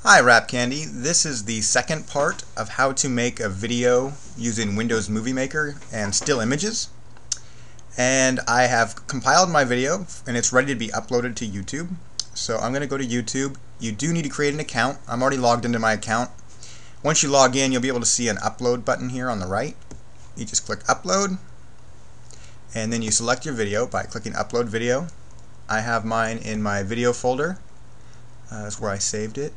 Hi Rap Candy, this is the second part of how to make a video using Windows Movie Maker and still images. And I have compiled my video and it's ready to be uploaded to YouTube. So I'm going to go to YouTube. You do need to create an account. I'm already logged into my account. Once you log in, you'll be able to see an upload button here on the right. You just click upload and then you select your video by clicking upload video. I have mine in my video folder. That's where I saved it.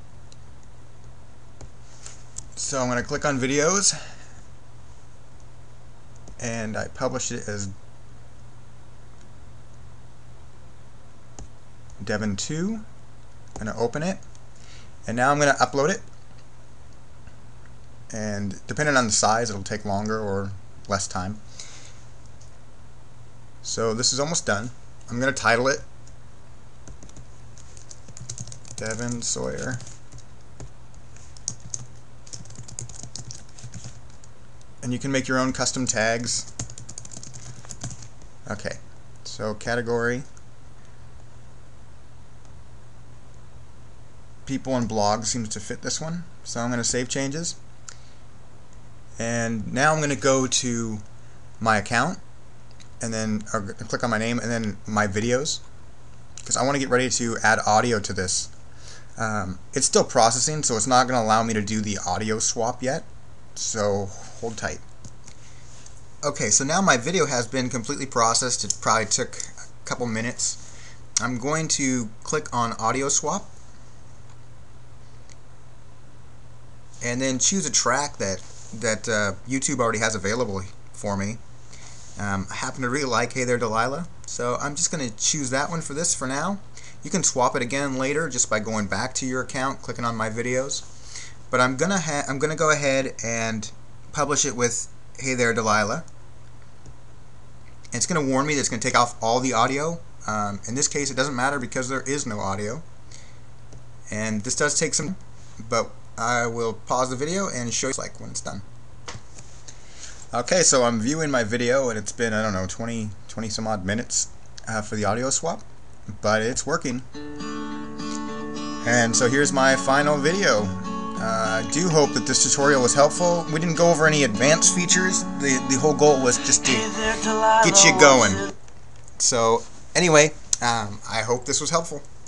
So I'm going to click on videos and I published it as Devon 2. I'm going to open it and now I'm going to upload it, and depending on the size it'll take longer or less time. So this is almost done. I'm going to title it Devon Sawyer and you can make your own custom tags. Okay, so category, people and blogs seems to fit this one, so I'm going to save changes. And now I'm going to go to my account and then click on my name and then my videos, because I want to get ready to add audio to this. It's still processing, so it's not going to allow me to do the audio swap yet, so hold tight. Okay, so now my video has been completely processed. It probably took a couple minutes. I'm going to click on audio swap and then choose a track that YouTube already has available for me. I happen to really like Hey There Delilah, so I'm just going to choose that one for this for now. You can swap it again later just by going back to your account, clicking on my videos. But I'm gonna go ahead and publish it with Hey There Delilah. And it's gonna warn me that it's gonna take off all the audio. In this case, it doesn't matter because there is no audio. And this does take some, but I will pause the video and show you like when it's done. Okay, so I'm viewing my video and it's been, I don't know, 20 some odd minutes for the audio swap, but it's working. And so here's my final video. I do hope that this tutorial was helpful. We didn't go over any advanced features. The whole goal was just to get you going. So anyway, I hope this was helpful.